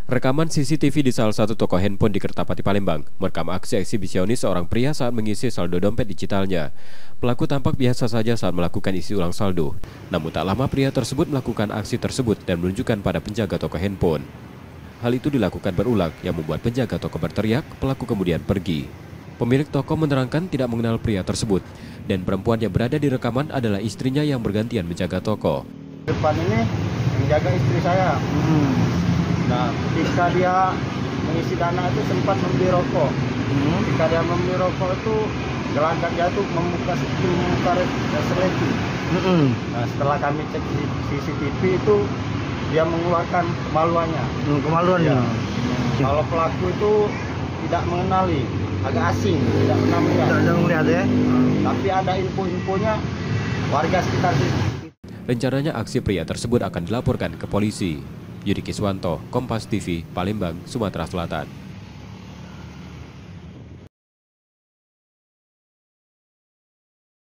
Rekaman CCTV di salah satu toko handphone di Kertapati, Palembang merekam aksi eksibisionis seorang pria saat mengisi saldo dompet digitalnya. Pelaku tampak biasa saja saat melakukan isi ulang saldo. Namun tak lama pria tersebut melakukan aksi tersebut dan menunjukkan pada penjaga toko handphone. Hal itu dilakukan berulang yang membuat penjaga toko berteriak, pelaku kemudian pergi. Pemilik toko menerangkan tidak mengenal pria tersebut dan perempuan yang berada di rekaman adalah istrinya yang bergantian menjaga toko. Depan ini menjaga istri saya. Nah, ketika dia mengisi dana itu sempat membeli rokok. Ketika dia membeli rokok itu gelagak dia itu membuka resleting. Nah, setelah kami cek di CCTV itu dia mengeluarkan kemaluannya. Kemaluannya. Ya. Kalau pelaku itu tidak mengenali, agak asing, tidak pernah melihat. Tidak melihat ya. Tapi ada info-infonya warga sekitar sini. Rencananya aksi pria tersebut akan dilaporkan ke polisi. Yudi Kiswanto, Kompas TV, Palembang, Sumatera Selatan.